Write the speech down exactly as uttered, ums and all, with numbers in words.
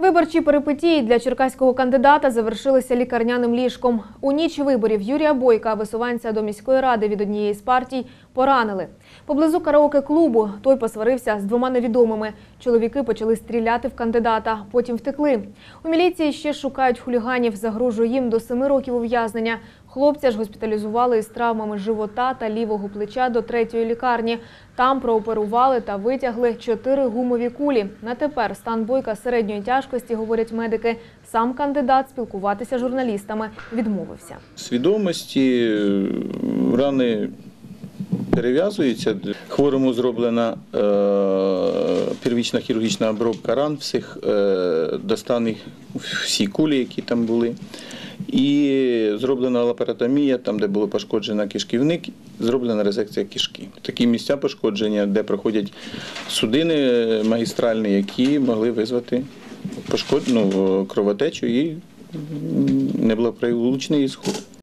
Виборчі перипетії для черкаського кандидата завершилися лікарняним ліжком. У ніч виборів Юрія Бойка, висуванця до міської ради від однієї з партій, поранили. Поблизу караоке-клубу той посварився з двома невідомими. Чоловіки почали стріляти в кандидата, потім втекли. У міліції ще шукають хуліганів, загрожує їм до семи років ув'язнення. Хлопця ж госпіталізували із травмами живота та лівого плеча до третьої лікарні. Там прооперували та витягли чотири гумові кулі. На тепер стан Бойка середньої тяжкості, говорять медики. Сам кандидат спілкуватися з журналістами відмовився. Свідомості, рани перев'язуються. Хворому зроблена е, первічна хірургічна обробка ран всіх, е, достані всі кулі, які там були. І зроблена лапаротомія, там, де було пошкоджено кишківник, зроблена резекція кишки. Такі місця пошкодження, де проходять судини магістральні, які могли визвати пошкод... ну, кровотечу і неблагополучний ісход.